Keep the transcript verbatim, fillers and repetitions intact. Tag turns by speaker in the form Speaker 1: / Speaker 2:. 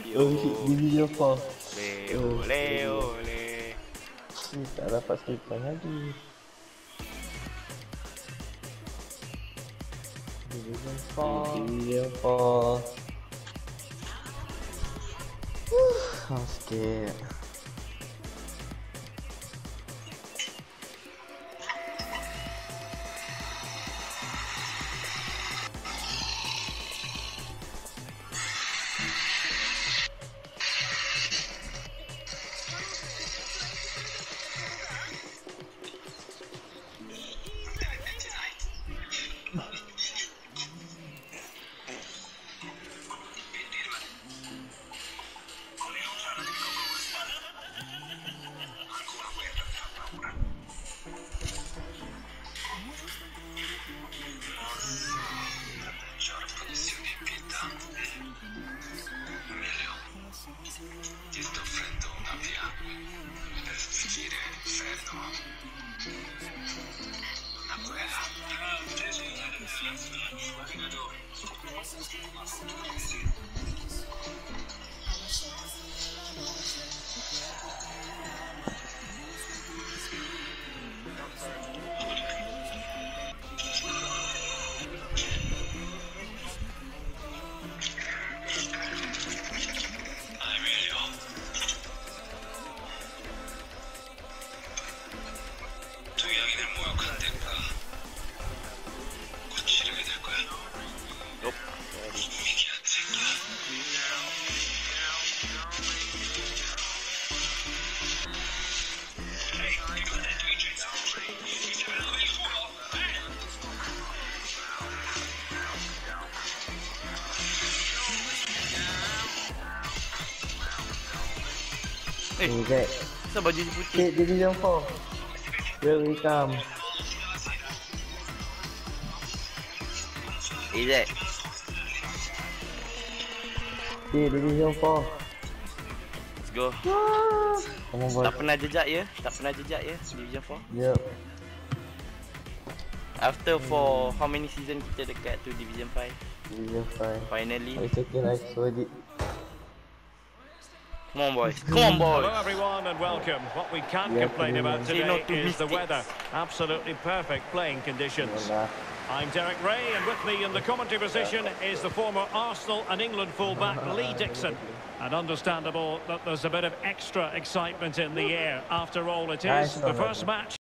Speaker 1: Oh shit, Division four.
Speaker 2: Ole,
Speaker 1: Oh,
Speaker 2: ole,
Speaker 1: oh.
Speaker 2: ole.
Speaker 1: Ni tak dapat skill point lagi. Division four. Division four. I'm scared.
Speaker 3: Ti sto offrendo una via per finire l'inferno. Una guerra.
Speaker 2: Nope. Eh,
Speaker 1: Ni Zack.
Speaker 2: kenapa baju dia putih?
Speaker 1: Hit Division four. Here we come.
Speaker 2: Eh, Zack.
Speaker 1: Hit Division four.
Speaker 2: Let's go.
Speaker 1: Come on boy.
Speaker 2: Tak pernah jejak ya? Tak pernah jejak ya? Division four.
Speaker 1: Yup.
Speaker 2: After for how many season kita dekat to Division five?
Speaker 1: Division five.
Speaker 2: Finally.
Speaker 1: It's okay, I saw it.
Speaker 2: Come on boys. Come on boys.
Speaker 4: Hello everyone and welcome. What we can't
Speaker 1: Yeah,
Speaker 4: complain about
Speaker 2: Say no
Speaker 4: today
Speaker 2: to
Speaker 4: is the
Speaker 2: mistakes.
Speaker 4: weather. Absolutely perfect playing conditions.
Speaker 1: Yalah.
Speaker 4: I'm Derek Ray and with me in the commentary position is the former Arsenal and England fullback Lee Dixon. And understandable that there's a bit of extra excitement in the air. After all, it is
Speaker 1: Nice
Speaker 4: the
Speaker 1: one,
Speaker 4: first
Speaker 1: man.
Speaker 4: match